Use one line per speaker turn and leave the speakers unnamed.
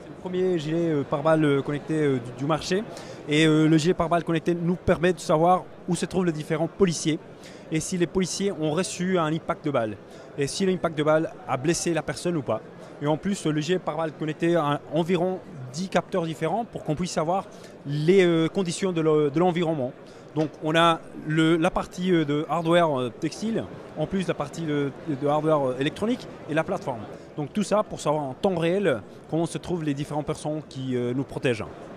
C'est le premier gilet pare-balles connecté du marché. Et le gilet pare-balles connecté nous permet de savoir où se trouvent les différents policiers et si les policiers ont reçu un impact de balle. Et si l'impact de balle a blessé la personne ou pas. Et en plus, le gilet pare-balles connecté a environ 10 capteurs différents pour qu'on puisse savoir les conditions de l'environnement. Donc on a la partie de hardware textile, en plus la partie de hardware électronique et la plateforme. Donc tout ça pour savoir en temps réel comment se trouvent les différentes personnes qui nous protègent.